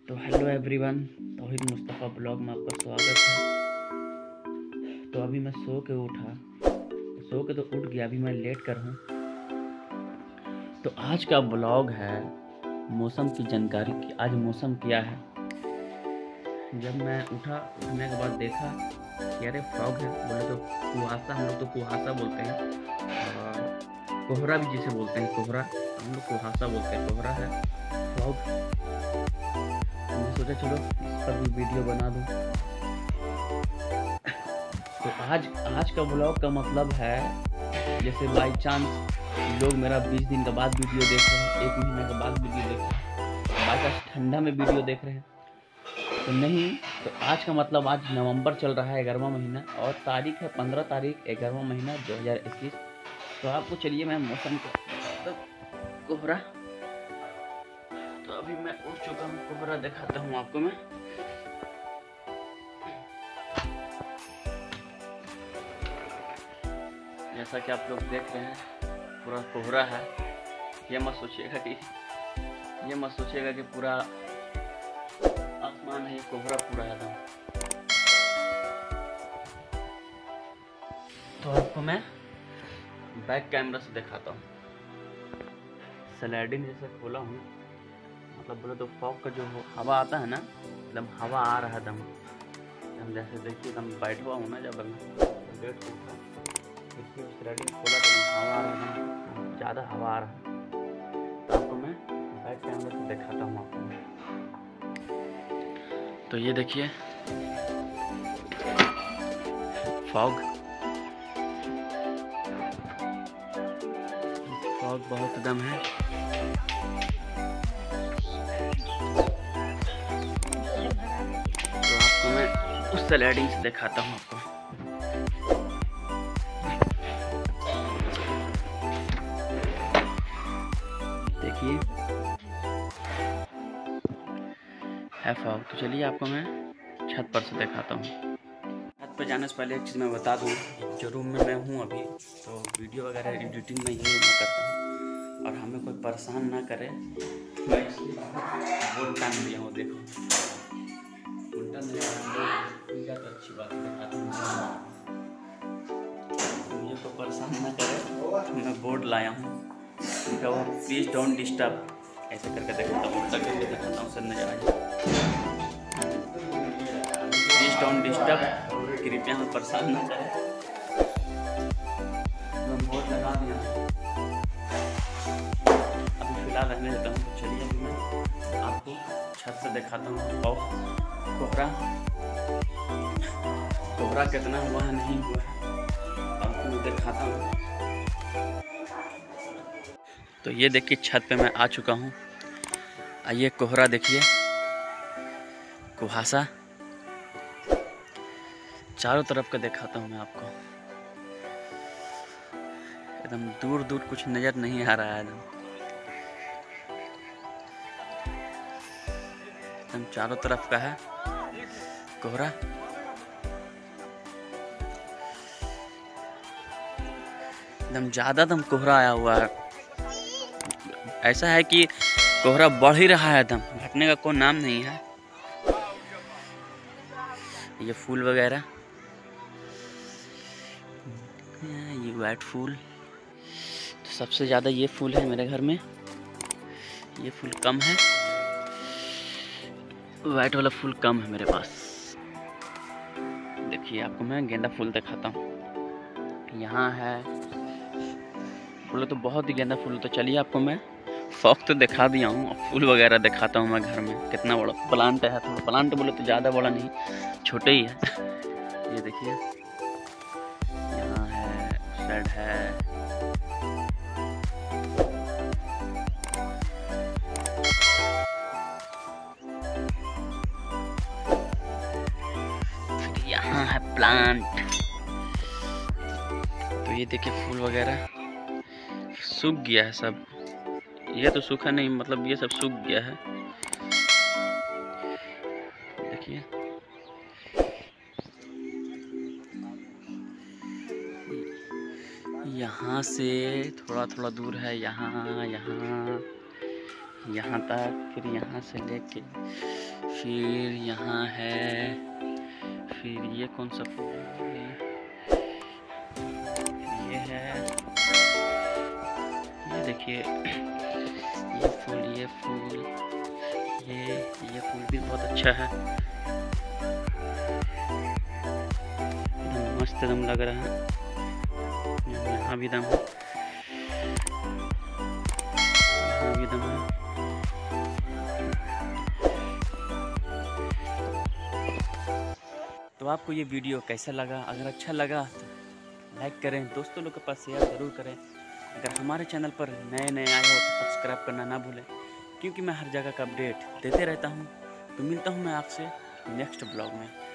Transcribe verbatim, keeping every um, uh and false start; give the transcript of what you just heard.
तो hello everyone, तौहीद Mustafa blog में आपका स्वागत है। तो अभी मैं सो के उठा, सो के तो उठ गया, अभी मैं लेट कर हूँ। तो आज का ब्लॉग है मौसम की जानकारी की। आज मौसम क्या है। जब मैं उठा, उठने के बाद देखा कि अरे फॉग है, बोले तो कुहासा, हम लोग तो कुहासा बोलते हैं, और कोहरा भी जिसे बोलते हैं, कोहरा हम लोग कुहासा बोलते हैं, कोहरा है फॉग। मैं सोचा चलो इस पर भी वीडियो बना दूं। तो आज आज का ब्लॉग का मतलब है, जैसे बाई चांस लोग मेरा बीस दिन के बाद वीडियो देख रहे हैं, एक महीना के बाद वीडियो देख रहे हैं, बाई चांस ठंडा में वीडियो देख रहे हैं तो नहीं। तो आज का मतलब, आज नवंबर चल रहा है, ग्यारहवां महीना, और तारीख है पंद्रह तारीख ग्यारहवां महीना दो हज़ार इक्कीस। तो आपको चलिए मैं मौसम को, कोहरा, तो अभी मैं उठ चुका हूँ, कोहरा दिखाता हूँ आपको मैं। जैसा कि आप लोग देख रहे हैं, पूरा कोहरा है। ये मत सोचिएगा कि ये मत सोचिएगा कि पूरा आसमान है, ये कोहरा पूरा है एकदम। तो आपको मैं बैक कैमरा से दिखाता हूँ। स्लाइडिंग जैसे खोला हूँ, मतलब बोले तो फॉग का जो हवा आता है ना, एकदम हवा आ रहा है एकदम। हम जैसे देखिए एकदम बैठा हुआ हूँ ना, जब मैं बेड पे उठा, देखिए स्लाइडिंग खोला तो हवा आ रहा है, ज़्यादा हवा आ रहा है। तो आपको मैं बैक कैमरा से दिखाता हूँ आपको। तो ये देखिए फॉग, फॉग बहुत दम है। तो आपको मैं उस स्लाइडिंग से दिखाता हूँ आपको। देखिए है फॉग। तो चलिए आपको मैं छत पर से दिखाता हूँ। छत पर जाने से पहले एक चीज़ मैं बता दूँ, जो रूम में मैं हूँ अभी, तो वीडियो वगैरह एडिटिंग में यही मैं करता हूँ, और हमें कोई परेशान ना करे। मैं इसलिए बोर्ड टांग दिया हूँ, देखो उल्टा नहीं आ, तो अच्छी बात है, दिखाता हूँ। मुझे कोई परेशान ना करे, मैं बोर्ड लाया हूँ, प्लीज़ डोंट डिस्टर्ब, ऐसे करके दिखाता हूँ, उल्टा करके दिखाता हूँ, सब नजर आ जाए। प्लीज़ डोंट डिस्टर्ब, कृपया हमें परेशान ना करें। मैं बोर्ड लगा दिया, अभी फिलहाल रहने देता हूँ। तो चलिए अभी मैं आपको छत से दिखाता हूँ और कोहरा कोहरा कितना हुआ है, नहीं हुआ है, आपको मैं दिखाता हूँ। तो ये देखिए छत पे मैं आ चुका हूँ। आइए कोहरा देखिए, कुहासा चारों तरफ का दिखाता हूँ मैं आपको। एकदम दूर दूर कुछ नज़र नहीं आ रहा है, एकदम एकदम चारों तरफ का है कोहरा। एकदम ज़्यादा एकदम कोहरा आया हुआ है। ऐसा है कि कोहरा बढ़ ही रहा है, एकदम घटने का कोई नाम नहीं है। ये फूल वगैरह, ये वाइट फूल, तो सबसे ज़्यादा ये फूल है मेरे घर में। ये फूल कम है, वाइट वाला फूल कम है मेरे पास। देखिए आपको मैं गेंदा फूल दिखाता हूँ। यहाँ है, बोले तो बहुत ही गेंदा फूल। तो चलिए आपको मैं फॉग तो दिखा दिया हूँ, और फूल वगैरह दिखाता हूँ मैं घर में। कितना बड़ा प्लांट है, थोड़ा प्लांट बोले तो ज़्यादा बड़ा नहीं, छोटे ही है। ये देखिए यहाँ है, साइड है, यहाँ है प्लांट। तो ये देखिए फूल वगैरह सूख गया है सब, ये तो सूखा नहीं, मतलब ये सब सूख गया है। देखिए यहाँ से थोड़ा थोड़ा दूर है, यहाँ यहाँ यहाँ तक, फिर यहाँ से लेके फिर यहाँ है, फिर ये कौन सा फूल है, ये है, ये देखिए, ये फूल, ये फूल, ये ये फूल भी बहुत अच्छा है, एकदम मस्त दम लग रहा है। यहाँ भी दम है, यहाँ भी दम है। तो आपको ये वीडियो कैसा लगा? अगर अच्छा लगा तो लाइक करें, दोस्तों लोग के पास शेयर ज़रूर करें। अगर हमारे चैनल पर नए नए आए हो तो सब्सक्राइब करना ना भूलें, क्योंकि मैं हर जगह का अपडेट देते रहता हूँ। तो मिलता हूँ मैं आपसे नेक्स्ट ब्लॉग में।